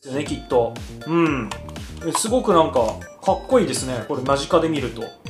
ですね、きっと。うん。すごくなんか、かっこいいですね。これ間近で見ると。